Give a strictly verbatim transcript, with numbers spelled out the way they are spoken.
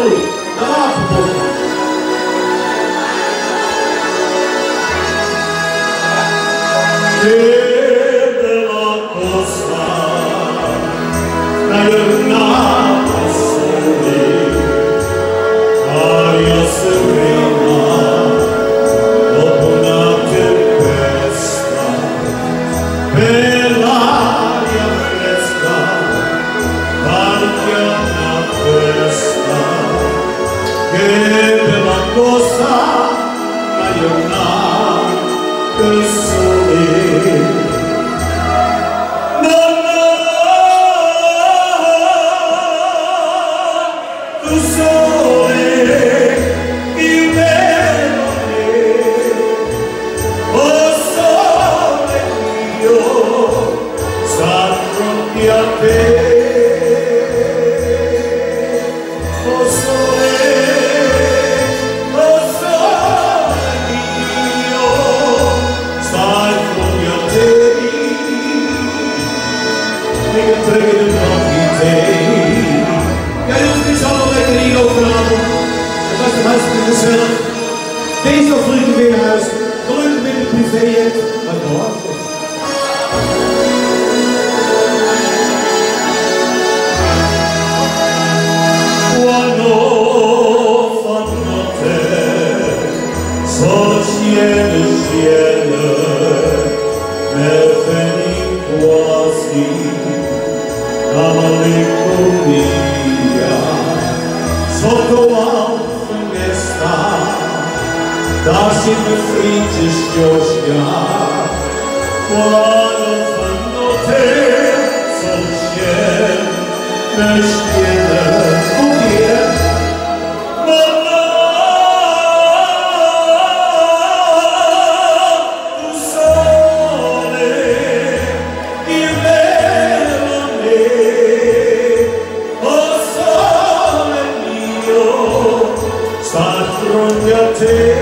Lui. Bravo! Che bella cosa, la giornata sole, aria serena, dopo una tempesta, per l'aria fresca, partia una festa. Che bella cosa, la giornata sole. Deze nog gelukkig weer naar huis, gelukkig met het privé, maar door. Quando fanno te, so cielo, cielo, nel feni quasi, la malinconia, sotto la finestra. Da-și mi frice șoșia, quando fanno te, so ciel, ne știele, udie, mamma, tu sole, il vero me, o sole mio, sta fronte a te.